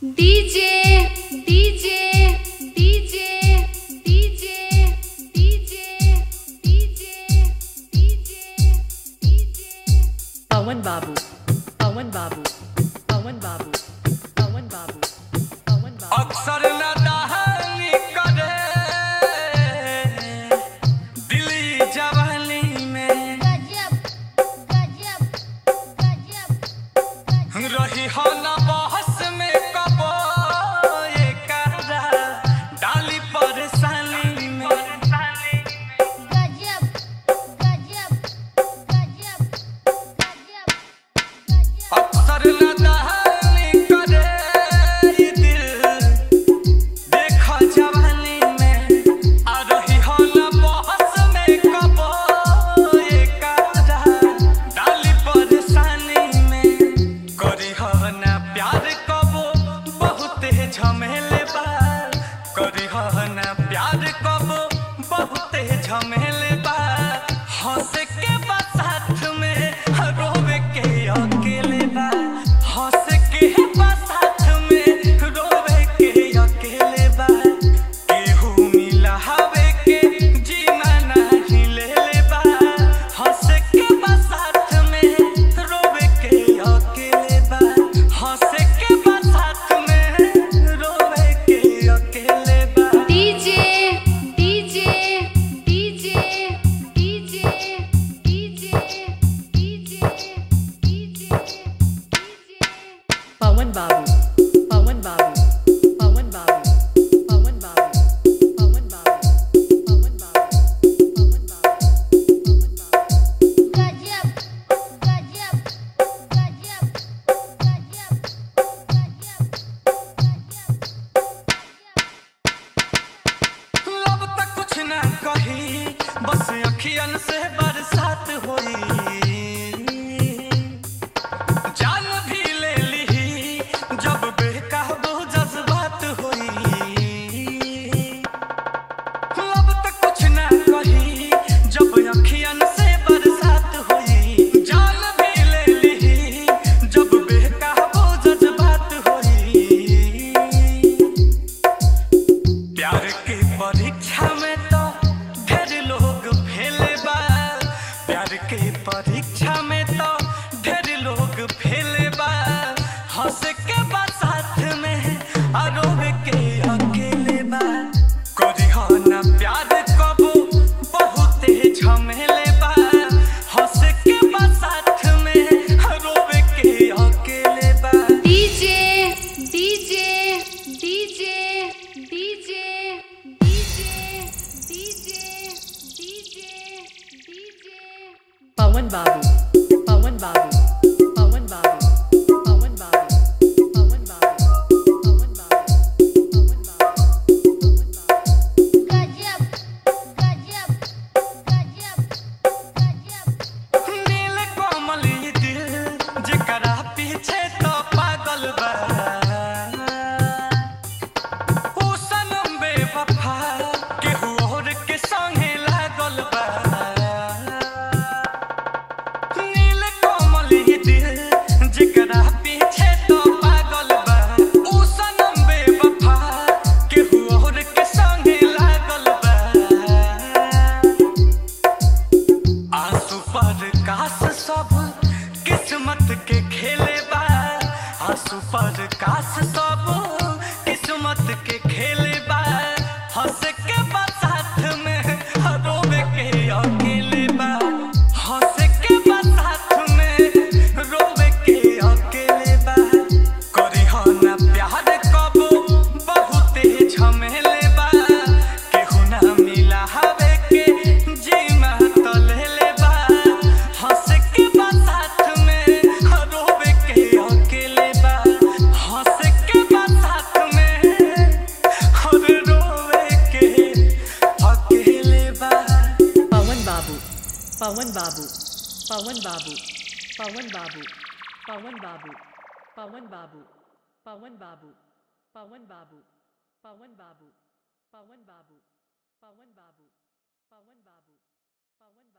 DJ DJ DJ DJ DJ DJ DJ DJ Pawan Babu Pawan Babu Pawan Babu Pawan Babu Pawan बाबू अक्सर न दहली करे दिली जवानी में रही हो न बहस में कबो ये करा डाली परेशानी में अक्सर न दहली करे ये दिल देखा जवानी में आ रही हो न बहस में कबो ये करा डाली परेशानी में करी हो न प्यार कबो बहुत झमेले बा करी हो न प्यार कबो बहुत झमेले बा हंस के बा साथ में रोवे के अकेले बा हंस के बा साथ में रोवे के अकेले बा केहू मिला हवे के जीना नहीं ले ले बा हंस के बा साथ में रोवे के अकेले बा हंस के बा साथ में रोवे के अकेले बा DJ DJ DJ DJ DJ DJ DJ Pawan Babu Pawan Babu Pawan Babu Pawan Babu Pawan Babu Pawan Babu पवन लब तक कुछ न कही बस अखियन से बरसात होई जान भी ले ली जब बेकाबू जज्बात होई लब तक कुछ न कही जब अखियन से बरसात होई जान भी ले ली जब बेकाबू जज्बात होई प्यार की परीक्षा में तो ढेर लोग फेले बा प्यार की परीक्षा में तो ढेर लोग फेले बा हंस के बा साथ में रोवे के अकेले बा करी हो न प्यार कबो बहुत झमेले बा हंस के बा साथ में रोवे के अकेले बा DJ DJ DJ DJ DJ DJ DJ DJ Pawan Babu Pawan Babu Pawan Babu Pawan Babu Pawan Babu Pawan Babu Pawan बाबू नील कोमल ये दिल जेकरा पीछे तो पागल बा ओ सनम बेवफा केहू और के संगे लागल बा नील कोमल ये दिल जेकरा पीछे तो पागल बा ओ सनम बेवफा केहू और के संगे लागल बा आंसू पर कास सब किस्मत के खेले बा आंसू पर कास सब किस्मत के खेले बा हंस के बा साथ में रोवे के अकेले बा हंस के बा साथ में रोवे के अकेले बा करी हो न प्यार कबो बहुत झमेले बा केहू ना मिला हवे के जीमा तो ले ले बा हंस के बा साथ में रोवे के अकेले बा हंस के बा साथ में रोवे के अकेले बा पवन बाबू पवन बाबू पवन बाबू पवन बाबू पवन बाबू पवन बाबू पवन बाबू पवन बाबू पवन बाबू पवन बाबू पवन बाबू पवन बाबू पवन